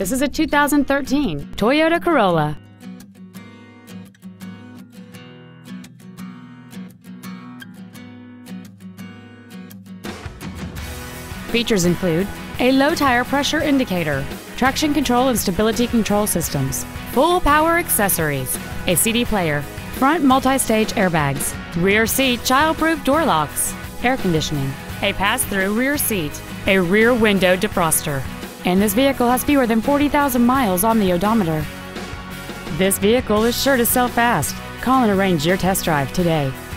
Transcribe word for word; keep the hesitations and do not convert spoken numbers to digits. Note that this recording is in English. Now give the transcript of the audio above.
This is a two thousand thirteen Toyota Corolla. Features include a low tire pressure indicator, traction control and stability control systems, full power accessories, a C D player, front multi-stage airbags, rear seat child-proof door locks, air conditioning, a pass-through rear seat, a rear window defroster, and this vehicle has fewer than forty thousand miles on the odometer. This vehicle is sure to sell fast. Call and arrange your test drive today.